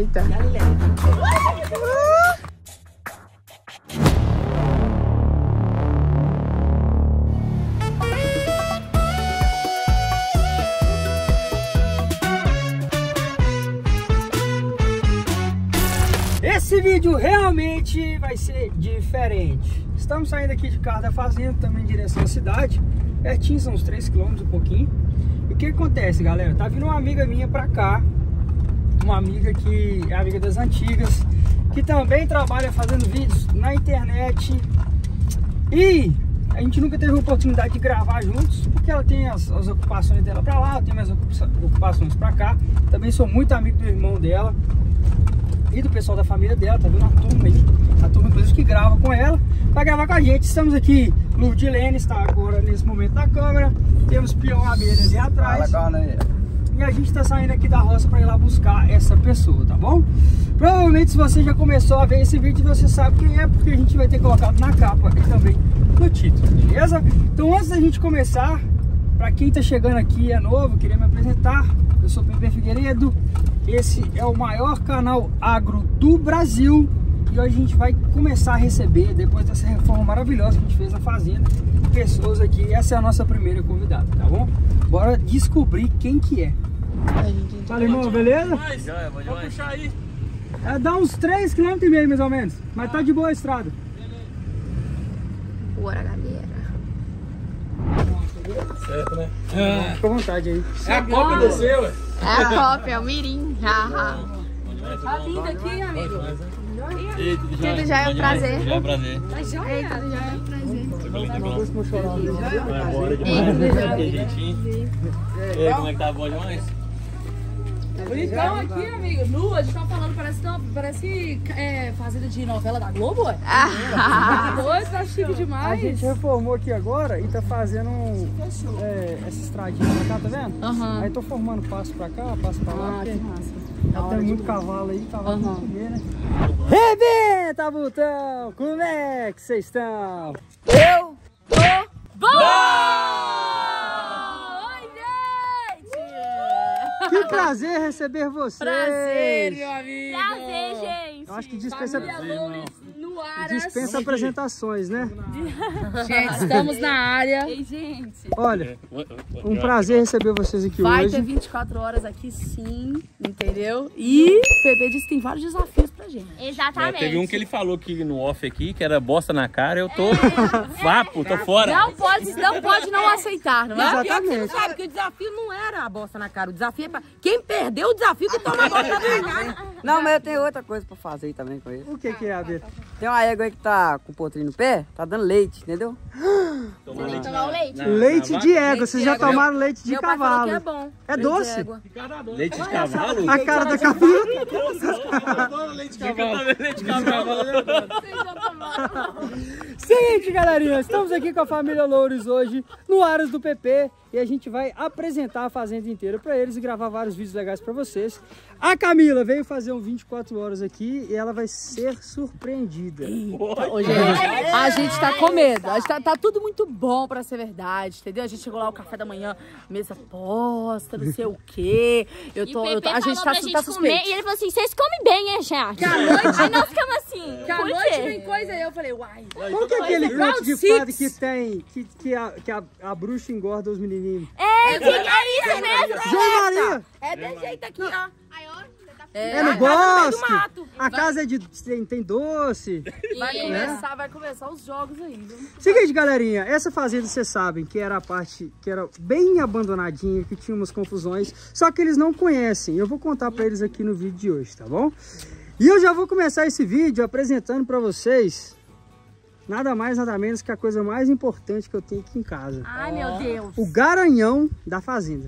Eita. Esse vídeo realmente vai ser diferente. Estamos saindo aqui de carro da fazenda, estamos em direção à cidade. Pertinho, são uns 3 km, um pouquinho. E o que acontece, galera? Tá vindo uma amiga minha pra cá. Uma amiga que é amiga das antigas, que também trabalha fazendo vídeos na internet. E a gente nunca teve a oportunidade de gravar juntos, porque ela tem as ocupações dela pra lá, eu tenho minhas ocupações pra cá. Também sou muito amigo do irmão dela e do pessoal da família dela. Tá vendo uma turma aí, a turma inclusive que grava com ela, vai gravar com a gente. Estamos aqui, Lourdilene está agora nesse momento na câmera, temos Peão Abelha ali atrás. E a gente está saindo aqui da roça para ir lá buscar essa pessoa, tá bom? Provavelmente, se você já começou a ver esse vídeo, você sabe quem é, porque a gente vai ter colocado na capa e também no título, beleza? Então, antes da gente começar, para quem tá chegando aqui é novo, queria me apresentar. Eu sou Pepe Figueiredo, esse é o maior canal agro do Brasil. E hoje a gente vai começar a receber, depois dessa reforma maravilhosa que a gente fez na fazenda, pessoas aqui. Essa é a nossa primeira convidada, tá bom? Bora descobrir quem que é. Fala, irmão, beleza? Vou puxar aí. Dá uns 3,5 km mais ou menos, mas tá de boa a estrada. Bora, galera. Certo, né? Fica à vontade aí. É a cópia do seu, ué. É a cópia, é o mirim. Tá lindo aqui, amigo. Tudo já é um prazer. Já é um prazer. Tá joia? Ei, tudo já é um prazer. E aí, como é que tá? Bom demais? Bonitão aqui, amigo. Nu, a gente tava falando, parece fazenda de novela da Globo, ué. Tá doido, tá chique A demais. gente reformou aqui agora e tá fazendo essa estradinha pra cá, tá vendo? Aham. Aí tô formando passo pra cá, passo pra lá. Ah, que porque massa. tem muito cavalo aí, cavalo tem que comer, né? Aham. Rebenta, Botão! Como é que vocês estão? Eu tô Que prazer receber vocês! Prazer, meu amigo. Prazer, gente. Eu acho que dispensa, Família Loures no ar. dispensa apresentações, né? Gente, estamos na área. Ei, gente. Olha, um prazer receber vocês aqui Vai hoje. ter 24 horas aqui, sim, entendeu? E o Pepe disse que tem vários desafios pra gente. Exatamente. Teve um que ele falou que no off aqui, que era bosta na cara, eu tô vapo, tô fora. Não pode não aceitar, não é? Exatamente. Sabe que o desafio não era a bosta na cara, o desafio é pra quem perdeu o desafio que toma a bosta na cara. Não, mas eu tenho outra coisa pra fazer aí também com ele. O que é, Abel? Tem uma égua aí que tá com o potrinho no pé, tá dando leite, entendeu? Tomar Tem que tomar o leite. Leite de égua, vocês já égua. tomaram leite de Meu pai falou cavalo. que é bom. É Leite de doce? égua. leite de cavalo? A cara da cavalo. Leite de cavalo. Leite de cavalo. Seguinte, galerinha, estamos aqui com a família Loures hoje no Aras do PP e a gente vai apresentar a fazenda inteira para eles e gravar vários vídeos legais para vocês. A Camila veio fazer um 24 horas aqui e ela vai ser surpreendida. Ô, gente, a gente tá com medo. A gente tá tudo muito bom pra ser verdade, entendeu? A gente chegou lá, o café da manhã, mesa posta, não sei o quê. A gente tá suspeito. E ele falou assim, vocês comem bem, hein, gente? Que a noite, Aí nós ficamos assim, que a por noite quê? vem coisa aí. Eu falei, uai. Qual que é aquele Round conto de six. fada que tem, que a bruxa engorda os menininhos? É isso mesmo. João Maria! É desse jeito aqui, ó. É no a casa no meio do bosque! mato. A casa é de... tem doce. Vai começar os jogos aí, viu? Seguinte, galerinha, essa fazenda vocês sabem que era a parte que era bem abandonadinha, que tinha umas confusões, só que eles não conhecem. Eu vou contar pra eles aqui no vídeo de hoje, tá bom? E eu já vou começar esse vídeo apresentando pra vocês nada mais, nada menos que a coisa mais importante que eu tenho aqui em casa. Ai, meu Deus. O garanhão da fazenda.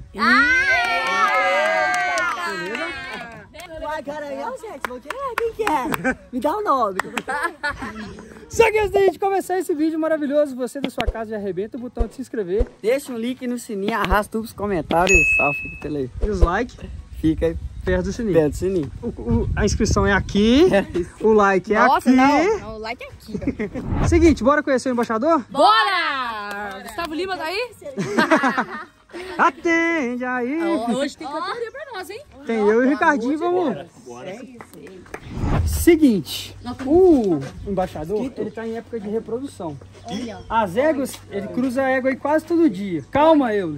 Uai, garanhão, gente, vou tirar, quem que é? Me dá o nome. Só que antes da gente começar esse vídeo maravilhoso, você da sua casa já arrebenta o botão de se inscrever Deixa um link no sininho, arrasta tudo os comentários e só fica pelo aí. e os likes Fica aí perto do sininho. perto do sininho. A inscrição é aqui, o like é Nossa, aqui. não, o like é aqui. Seguinte, bora conhecer o embaixador? Bora! Gustavo Lima tá aí? Atende aí. Hoje tem cantoria pra nós, hein? Tem eu e o Ricardinho, vamos. Seguinte, o embaixador, ele tá em época de reprodução. As éguas, ele cruza a égua aí quase todo dia. Calma, Euler.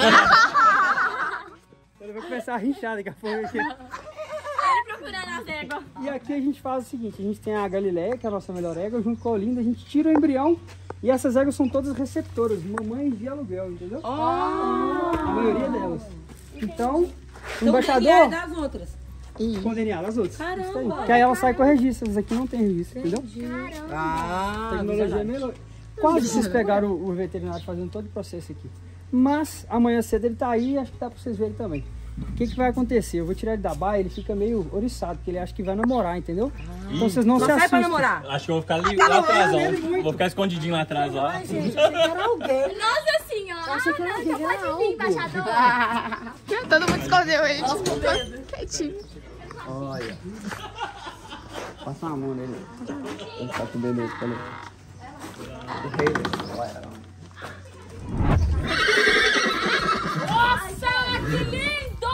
Ele vai começar a rinchar daqui a pouco. Procurando as éguas. E aqui a gente faz o seguinte, a gente tem a Galileia, que é a nossa melhor égua, junto com a Olinda, a gente tira o embrião e essas éguas são todas receptoras, mamães de aluguel, entendeu? A maioria delas. Então, o embaixador... das outras. Com DNA das outras. Caramba, que aí ela sai com registro, essas aqui não tem registro, entendeu? Ah, Tecnologia é melhor. Quase vocês pegaram o veterinário fazendo todo o processo aqui. Mas amanhã cedo ele tá aí, acho que dá pra vocês verem também. O que vai acontecer? Eu vou tirar ele da baia, ele fica meio oriçado, porque ele acha que vai namorar, entendeu? Então vocês não se assustem. Sai pra namorar. Acho que eu vou ficar ali, lá atrás, ó. Vou ficar escondidinho lá atrás, ó. Nossa senhora. Nossa, pode vir, embaixador. Todo mundo escondeu ele. Quietinho. Olha. Passa uma mão nele. Ele tá com o bebê, falei. Nossa, que lindo!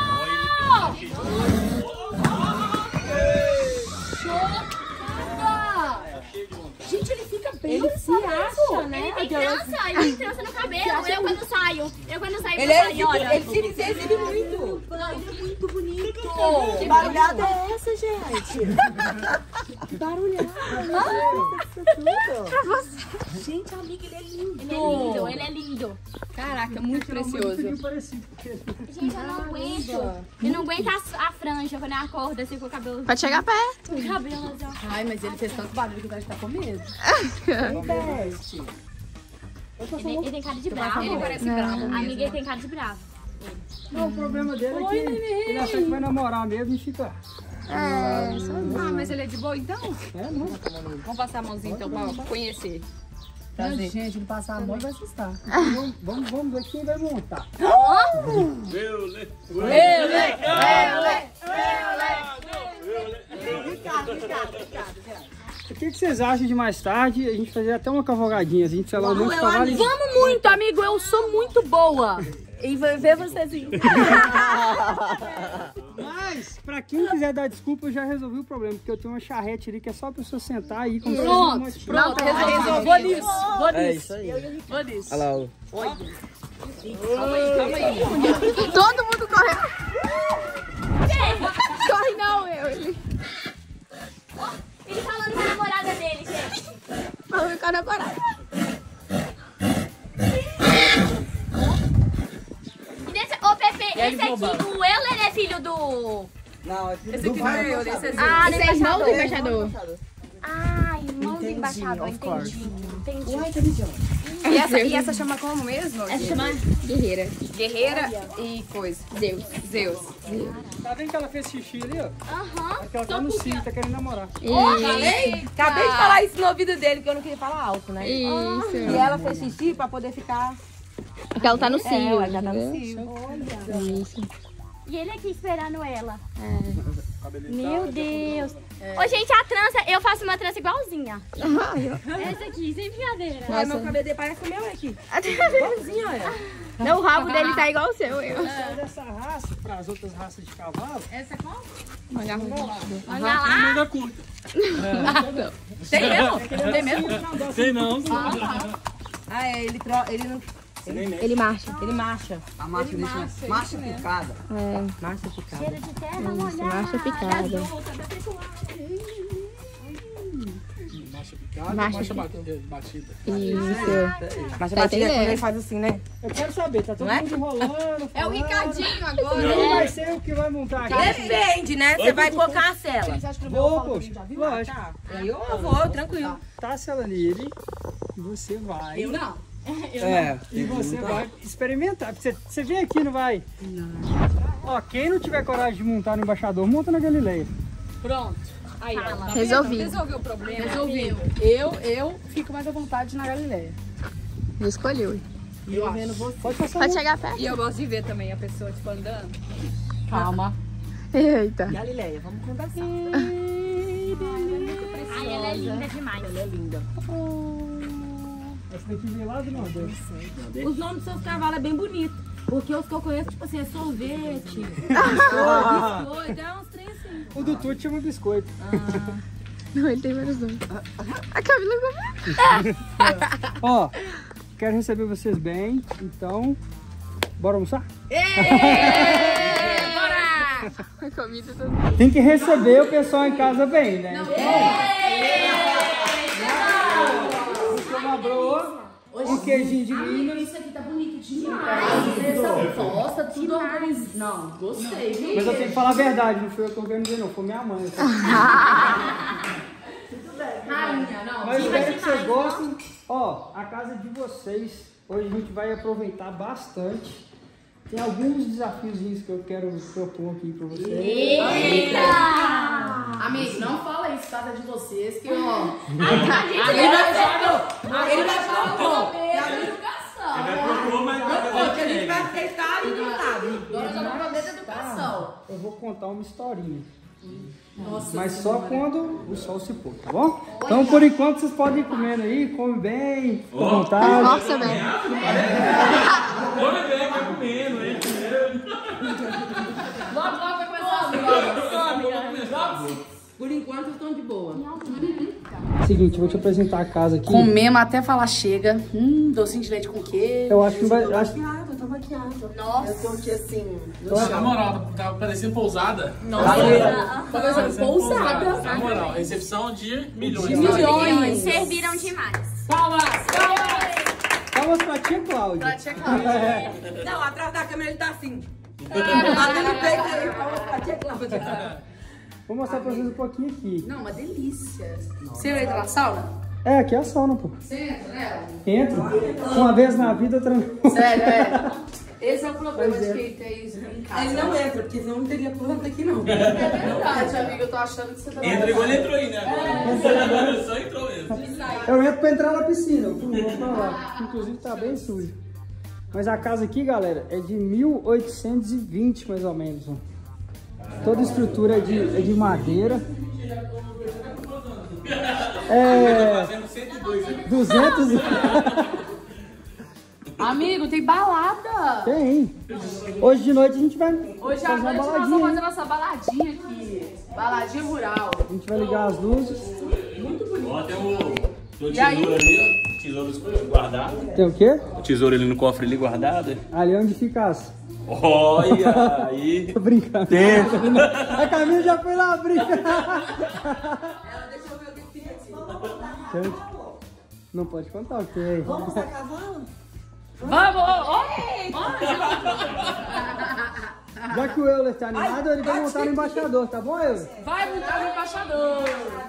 Gente, ele fica bem. Ele se acha, né? Ele tem trança no cabelo. Eu quando saio Ele pra sair, olha. ele se exibe muito. Ele é muito bonito. Que barulhada é essa, gente? Que barulhada. Gente, amiga, ele é lindo. Ele é lindo. Caraca, muito precioso. Gente, eu não aguento. Eu não aguento a franja quando eu acordo assim com o cabelo. Pode chegar perto. O cabelo assim, ó. Ai, mas ele fez tanto barulho que a gente tá com medo. Ele tem cara de bravo. Ele parece bravo. Amiga, ele tem cara de bravo. Não, o problema dele é que ele acha que vai namorar mesmo e fica... Ah, mas ele é de boa então? É, não. Vamos passar a mãozinha então pra conhecer. Gente, ele passar a mão e vai assustar. Vamos ver quem vai montar. O que vocês acham de mais tarde a gente fazer até uma cavalgadinha, a gente selar um monte de cavalo? Vamos muito, amigo. Eu sou muito boa em ver vocês assim. Mas, pra quem quiser dar desculpa, eu já resolvi o problema, porque eu tenho uma charrete ali que é só a pessoa sentar aí com Pronto, resolvi. Vou nisso. É isso aí. Vou nisso. Olha lá, ó. Calma aí. Todo mundo correndo. Corre não, ele. Ele falando com a namorada dele, gente. Falando com a namorada. E desse, ô Pepe, esse aqui, o Euler é filho do... Não, é filho Esse aqui não é eu, esse é Ah, esse é irmão do embaixador. Ah, irmão do embaixador, entendi. E essa chama como mesmo? Essa chama... Guerreira. Guerreira e coisa. Zeus. Tá vendo que ela fez xixi ali, ó? Aham. Aquela tá no cio, tá querendo namorar. Falei? Acabei de falar isso no ouvido dele, que eu não queria falar alto, né? Isso. E ela fez xixi pra poder ficar... Porque ela tá no cio. Ela já tá no cio. Isso. E ele aqui esperando ela. Meu Deus. Ô, gente, a trança, eu faço uma trança igualzinha. Essa aqui, sem brincadeira. Olha, meu cabelo dele parece o meu aqui. Igualzinho, olha. Não, o rabo dele tá igual o seu. Dessa raça, para as outras raças de cavalo, Olha lá. Manga curta. Tem mesmo? Tem mesmo? Sei não. Ah, é, ele não... Ele marcha. Ele marcha. A marcha deixa marcha picada. Marcha picada. Cheiro de terra molhada. Marcha picada. Marcha batida. Isso. Marcha Tá batida é quando entendendo? ele faz assim, né? eu quero saber, tá todo mundo enrolando. É o Ricardinho agora. Quem vai ser o que vai montar aqui? Depende, né? Você vai pôr cancela. Vou, poxa, lógico. Eu vou, tranquilo. Tá, Celanile, você vai. Eu não. E você vai experimentar. Você vem aqui, não vai? Ó, quem não tiver coragem de montar no embaixador, monta na Galileia. Pronto. Aí, ó. Tá Resolvi. Resolveu o problema. Resolvi. Eu fico mais à vontade na Galileia. Ele escolheu. Eu acho. Pode passar. Pode chegar perto. E eu gosto de ver também a pessoa, tipo, andando. Calma. Eita. Galileia, vamos conversar. Ai, ela é linda demais. Ela é linda. Essa daqui veio lá do Nordeste. Os nomes dos seus cavalos é bem bonito. Porque os que eu conheço, tipo assim, é sorvete, biscoito, é uns trem assim. O do Tuti chama biscoito. Não, ele tem vários nomes. A Camila comeu. Ó, quero receber vocês bem, então, bora almoçar? Bora! A comida toda. Tem que receber o pessoal em casa bem, né? Então, uma broa, um queijinho de Minas. Isso aqui tá bonito demais. Vocês gosta, tudo organizado. Não, gostei, viu? Mas eu tenho que falar a verdade, não foi eu que organizei não, foi minha mãe. Rainha, não. Mas espero que vocês gostem. Ó, a casa de vocês, hoje a gente vai aproveitar bastante. Tem alguns desafiozinhos que eu quero propor aqui pra vocês. Eita! Amigo, não fala isso, tá? De vocês, que ó. Ele vai falar bom. Que a gente vai aceitar e não sabe. Agora já não prometo educação. Eu vou contar uma historinha. Mas só quando o sol se pôr, tá bom? Então, por enquanto, vocês podem ir comendo aí, come bem, com vontade. Nossa, velho. Come bem, vai comendo, hein? Logo vai começar Por enquanto estão de boa. Seguinte, eu vou te apresentar a casa aqui. Comemos até falar chega. Docinho de leite com queijo. Eu acho que não vai... Eu tô maquiada. Nossa. Eu tô aqui assim. Na moral, tá parecendo pousada. Tá parecendo pousada. Na moral, recepção de milhões. Milhões. Serviram demais. Palmas! Palmas pra tia Cláudia. Pra tia Cláudia. Não, atrás da câmera ele tá assim. Batendo no peito aí. Palmas pra tia Cláudia. Vou mostrar pra vocês um pouquinho aqui. Não, uma delícia. Você vai entrar na sauna? É, aqui é a sauna, pô. Você entra, né? Entro. Uma vez na vida, tranquilo. Sério, é. Esse é o problema de quem tem isso em casa. Ele não entra, porque senão não teria planta aqui não. É verdade, amigo. Eu tô achando que você tá... Entra igual ele entrou aí, né? Agora só entrou mesmo. Eu entro pra entrar na piscina. Eu vou pra lá. Inclusive tá bem sujo. Mas a casa aqui, galera, é de 1820, mais ou menos. Ó. Toda a estrutura é de madeira. É... 200 Amigo, tem balada. Tem. Hoje de noite a gente vai Hoje à fazer uma noite nós vamos baladinha. fazer nossa baladinha aqui. Baladinha rural. A gente vai ligar as luzes. Ó, tem o tesouro ali, ó. Tesouro guardado. Tem o quê? O tesouro ali no cofre ali guardado. Ali onde fica as... Olha aí. Tô brincando. Tem. A Camila já foi lá brincar. Ela deixou ver o que tem aqui. Não pode contar o que tem aí. Vamos mostrar cavalo? Vamos! Já que o Euler tá animado, ele vai montar no embaixador, tá bom, Euler? Vai montar no embaixador!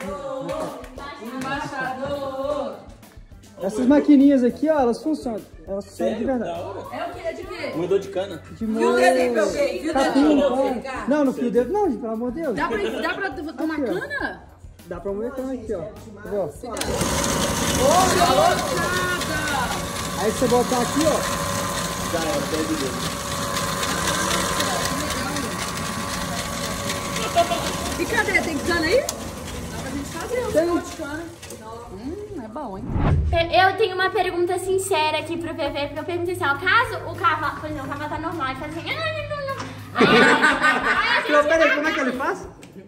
Embaixador! Essas maquininhas aqui, ó, elas funcionam. Elas funcionam de verdade. É o que? É de quê? Moedor de cana. De Fio dedo pra alguém? Fio capim, dedo pra pão. você, cara? Não, no fio dedo não, pelo amor de Deus. Dá pra tomar Aqui, ó. cana? Dá pra moer cana aqui, ó. Entendeu? Aí você botar aqui, ó. Já era, perde o dedo. E cadê? Tem cana aí? Dá pra gente fazer um Tem. de cana. É bom, hein? Eu tenho uma pergunta sincera aqui pro PV, porque eu perguntei assim, ó, caso o cavalo, por exemplo, o cavalo tá normal, ele faz assim, aí a gente... Peraí, como é que ele faz?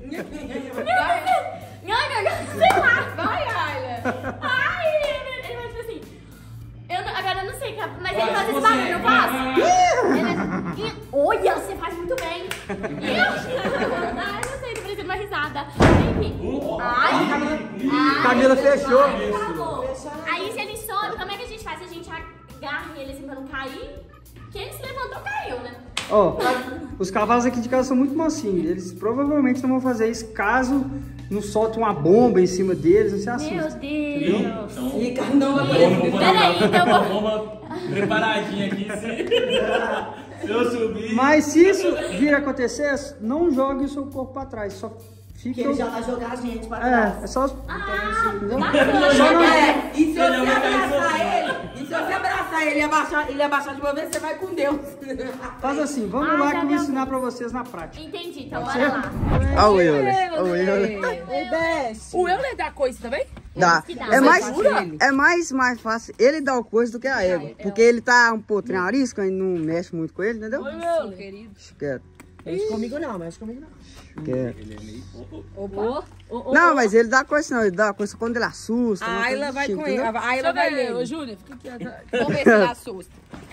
Não, sei lá, vai, olha. Ai, ele vai tipo assim, agora eu não sei, mas ele faz esse barulho, eu faço. Olha, você faz muito bem. Ai, não sei, tô parecendo uma risada. Enfim. Ai, Camila fechou. Aí se ele sobe, como é que a gente faz? A gente agarra ele assim pra não cair? Quem se levantou caiu, né? Ó, os cavalos aqui de casa são muito mansinhos. Eles provavelmente não vão fazer isso caso não solte uma bomba em cima deles, não se assusta. Meu Deus. E não vai Peraí, então Uma bomba preparadinha aqui, se eu subir. Mas se isso vir a acontecer, não jogue o seu corpo pra trás, só fica... Que ele já vai jogar a gente pra trás. É só... Bacana. E se você abraçar ele, ele abaixar de uma vez, você vai com Deus. Faz assim, vamos lá que eu vou ensinar pra vocês na prática. Entendi, então bora lá. Olha o Euler. O Euler dá coisa também? Dá. É mais fácil ele dar o coisa do que a égua. Porque ele tá um pouquinho arisco, a gente não mexe muito com ele, entendeu? Oi, meu querido. Quieto. Mexe comigo não, mexe comigo não. Quieto. Ele é meio... Não, mas ele dá coisa não, ele dá coisa quando ele assusta. A Ayla vai com ele. A Ayla vai nele. Ô, Júlia, fica aqui atrás. Vamos ver se ele assusta.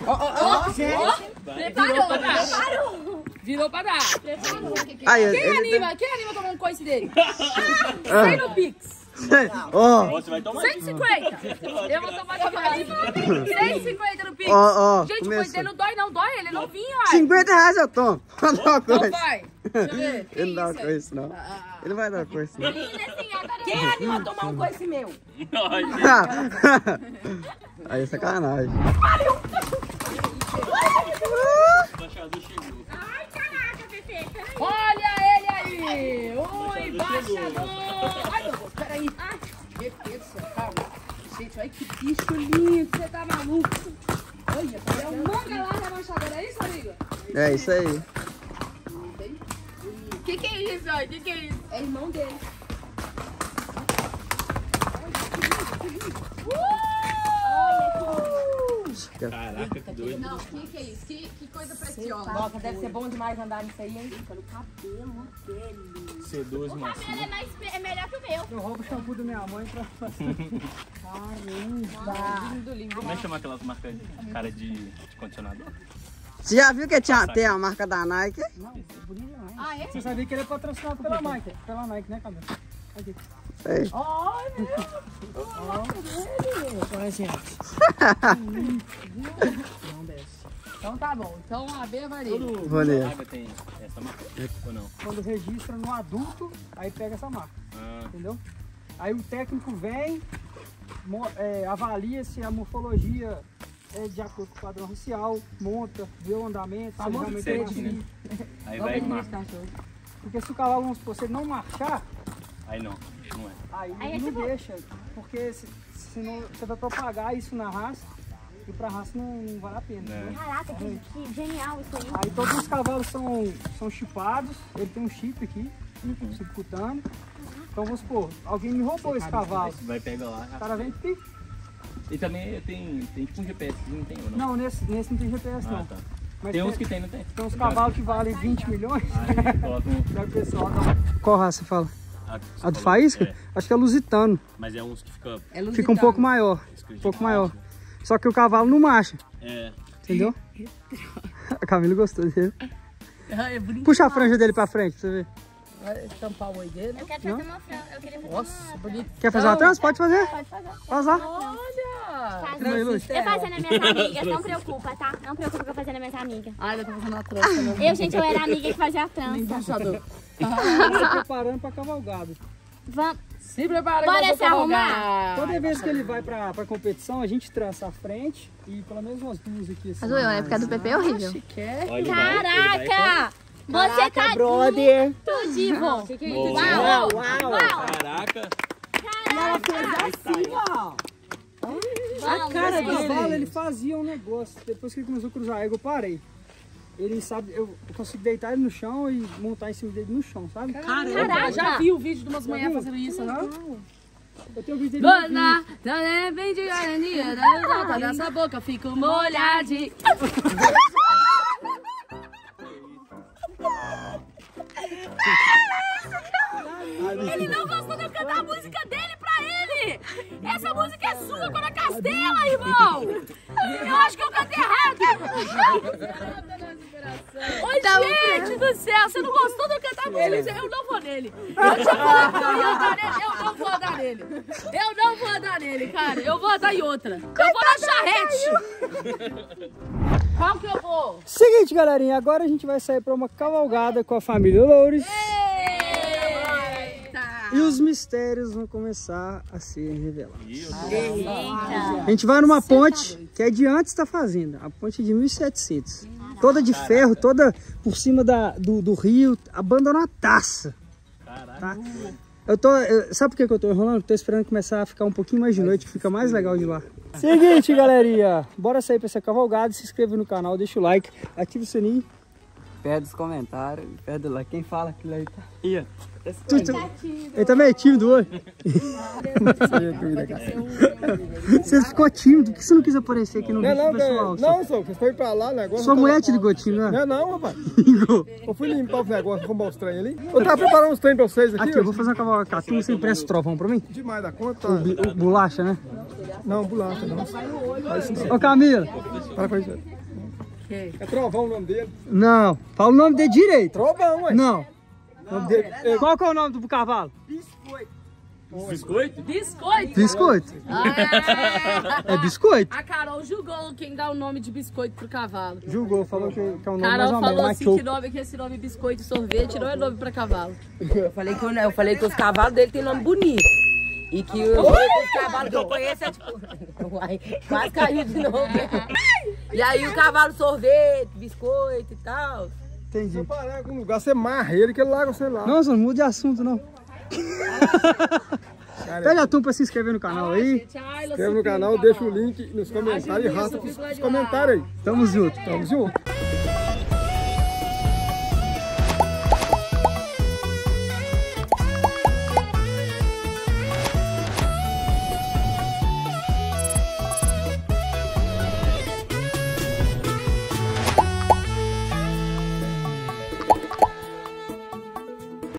Preparou. Virou pra dar. Quem anima tomar um coice dele? 100 no Pix. Você vai tomar 150. Eu vou tomar de mais. 150 no Pix. Gente, o coice dele não dói, não. Dói ele, não vinha. 50 reais eu tomo. Não vai. Deixa eu ver. Ele não dá uma coisa, não. Ele vai dar coisa, não. Quem anima a tomar um coice meu? Aí é sacanagem. Ai, caraca, Pepe. Olha ele aí. O embaixador. Ai, meu Deus, peraí. Meu Deus do céu, calma. Gente, olha que bicho lindo. Você tá maluco? Olha, é um manga lá da embaixadora. É isso, amiga? É isso aí. Que é isso, ó? Que é isso? É irmão dele. Caraca, que doido. Não, que é isso? Que coisa preciosa. Nossa, deve ser bom demais andar nisso aí, hein? Fica no cabelo dele. Sedoso, O macio. cabelo é melhor que o meu. Eu roubo o shampoo da minha mãe pra fazer. Caramba. Lindo, lindo. Como é que chama aquelas marcas de cara de condicionador? Você já viu que tem a marca da Nike? Não, é bonito demais. Ah, é? Você sabia que ele é patrocinado pela Nike? Pela Nike, né, Camila? Aqui. Sei. Olha, Não desce. então tá bom. Então a B vai nele. Vou ler. Água tem essa marca ou não? Quando registra no adulto, aí pega essa marca. Ah, Entendeu? Aí o técnico vem, avalia se a morfologia é de acordo com o padrão racial, monta, vê o andamento, se ele realmente é certinho, macio. aí vai e marca. Porque se o cavalo, vamos supor, se ele não marchar, Aí não, não é. aí Aí é ele não tipo- deixa. Porque senão você vai propagar isso na raça e pra raça não vale a pena. É. Né? Caraca, que genial isso aí. Aí todos os cavalos são chipados, ele tem um chip aqui, chip cutâneo. Então vamos supor, alguém me roubou esse cavalo. Vai pegar lá. O cara vem e E também tem tipo um GPS, não tem ou não? não, nesse não tem GPS Ah, não. tá. Mas Tem uns que tem, não tem? tem uns cavalos que valem 20 milhões. Aí coloca um... Daí o pessoal dá... Qual raça você fala? A do falou- Faísca? É, Acho que é lusitano. mas é uns que fica... Fica um pouco maior. Um pouco maior. Só que o cavalo não marcha, É. entendeu? A Camila gostou dele. É bonito. Puxa a franja dele pra frente pra você ver. Vai tampar o olho dele. Eu quero fazer uma franja. Eu queria fazer Nossa, bonito. Quer fazer uma trança? Pode fazer. Pode fazer. Pode usar. Olha! Aí, Luz. Eu fazendo as minhas amigas, não preocupa, tá? Não preocupa que eu fazendo as minhas amigas. Ai, eu tô fazendo a trança, né? Eu, gente, eu era a amiga que fazia a trança. Embaixador. Se preparando pra cavalgada. Vamos. Se prepara Bora que eu se vou cavalgar. Toda vez que ele vai pra competição, a gente trança a frente e pelo menos umas duas aqui assim. Mas o na época do Pepe é horrível. Se quer. Olha, ele vai Caraca! Você tá brother. muito divo. Que é isso? Boa. Uau, Uau. uau. Caraca. Ela fez assim, ó. A Cara, o cavalo, ele fazia um negócio. Depois que ele começou a cruzar a égua, eu parei. Ele sabe, eu consigo deitar ele no chão e montar em cima dele no chão, sabe? Eu já vi o vídeo de umas mulheres fazendo isso, não? Eu tenho um vídeo dele no vídeo. Dona, dona, vem de garantia, tá nessa boca, eu fico molhadinha. Ele não gostou de eu cantar a música dele pra ele! Essa música é sua quando a castela, irmão! Eu acho que eu cantei errado! Oi, gente do céu! Você não gostou de eu cantar a música? Eu não vou nele! Eu tinha falado que eu ia andar nele! Eu não vou andar nele! Eu não vou andar nele, cara! Eu vou andar em outra! Eu vou na charrete! Qual que eu vou? Seguinte, galerinha, agora a gente vai sair pra uma cavalgada com a família Loures. E os mistérios vão começar a ser revelados. A gente vai numa ponte que é de antes da fazenda, a ponte de 1700. Toda de ferro, toda por cima do rio, abandonadaça. Tá? Sabe por que eu tô enrolando? Tô esperando começar a ficar um pouquinho mais de noite, que fica mais legal de lá. Seguinte, galerinha, bora sair pra essa cavalgada, se inscreva no canal, deixa o like, ativa o sininho perto dos comentários, perto do like. Quem fala aquilo aí tá aí, ó. Ele tá meio tímido hoje. Você ficou tímido, por que você não quis aparecer aqui no vídeo pessoal? Não, só, você foi pra lá, negócio. Sua mulher te ligou tímido, né? Não, rapaz. Eu fui limpar os negócios, arrumar os trem ali. Eu tava preparando os trem pra vocês aqui. Aqui, eu vou fazer uma cavalcatu, você empresta o trovão pra mim? Demais da conta. O bolacha, né? Não, bolacha, não. Ô, Camila. Para com isso. É Trovão o nome dele? Não, fala o nome dele direito. Trovão, ué. Não. Qual que é o nome do cavalo? Biscoito? Biscoito. Biscoito. É biscoito. A Carol julgou quem dá o nome de biscoito pro cavalo. Julgou, falou que é um nome Carol mais ou menos, falou mais assim que esse nome biscoito e sorvete não é nome pra cavalo. Eu falei que os cavalos dele tem nome bonito. E que os cavalos que eu conheço é tipo... Uai, quase caiu de novo. E aí o cavalo sorvete, biscoito e tal. Entendi. Se eu parar em algum lugar, você marra ele, que ele larga você lá. Nossa, não muda de assunto, não. Pede a turma pra se inscrever no canal aí. Se inscreve no canal, deixa o link nos comentários e raspa os comentários aí. Tamo junto. Tamo junto.